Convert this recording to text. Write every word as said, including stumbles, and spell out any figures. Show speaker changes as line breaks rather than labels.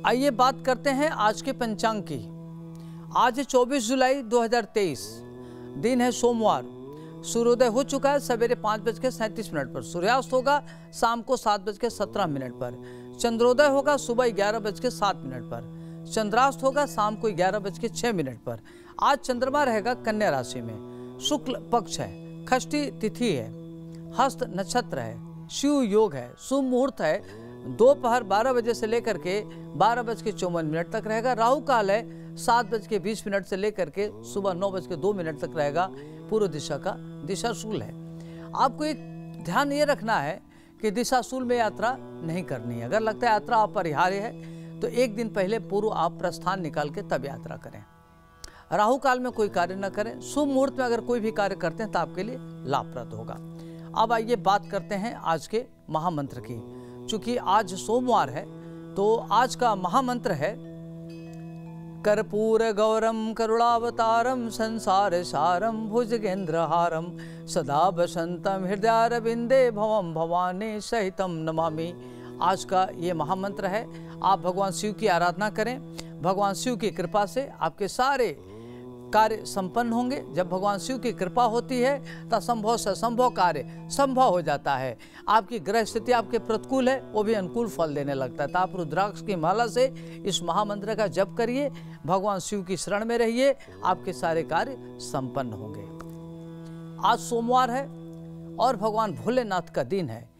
आइए बात करते हैं आज के पंचांग की। आज है चौबीस जुलाई दो हज़ार तेईस, दिन है सोमवार। सूर्योदय हो चुका है सवेरे पाँच बज के सैंतीस मिनट पर। सूर्यास्त होगा शाम को सात बज के सत्रह मिनट पर। चंद्रोदय होगा सुबह ग्यारह बज के सात मिनट पर। चंद्रास्त होगा शाम को ग्यारह बज के छः मिनट पर। आज चंद्रमा रहेगा कन्या राशि में। शुक्ल पक्ष है, षष्ठी तिथि है, हस्त नक्षत्र है, शिव योग है, शुभ मुहूर्त है दोपहर बारह बजे से लेकर के बारह बज के चौवन मिनट तक रहेगा। राहु काल है सात बज के बीस मिनट से लेकर के सुबह नौ बज के दो मिनट तक रहेगा। पूर्व दिशा का दिशाशूल है। आपको एक ध्यान ये रखना है कि दिशाशूल में यात्रा नहीं करनी है। अगर लगता है यात्रा अपरिहार्य है तो एक दिन पहले पूर्व आप प्रस्थान निकाल के तब यात्रा करें। राहु काल में कोई कार्य न करें। शुभ मुहूर्त में अगर कोई भी कार्य करते हैं तो आपके लिए लाभप्रद होगा। अब आइए बात करते हैं आज के महामंत्र की। चूंकि आज सोमवार है तो आज का महामंत्र है कर्पूर गौरम करुणावतारम संसार सारम भुजगेंद्रहारम सदा बसंतम हृदयारविंदे भवम भवानी सहितम नमामि। आज का ये महामंत्र है। आप भगवान शिव की आराधना करें। भगवान शिव की कृपा से आपके सारे कार्य संपन्न होंगे। जब भगवान शिव की कृपा होती है तो असंभव से असंभव कार्य संभव हो जाता है। आपकी ग्रह स्थिति आपके प्रतिकूल है वो भी अनुकूल फल देने लगता है। तो आप रुद्राक्ष की माला से इस महामंत्र का जप करिए, भगवान शिव की शरण में रहिए, आपके सारे कार्य संपन्न होंगे। आज सोमवार है और भगवान भोलेनाथ का दिन है।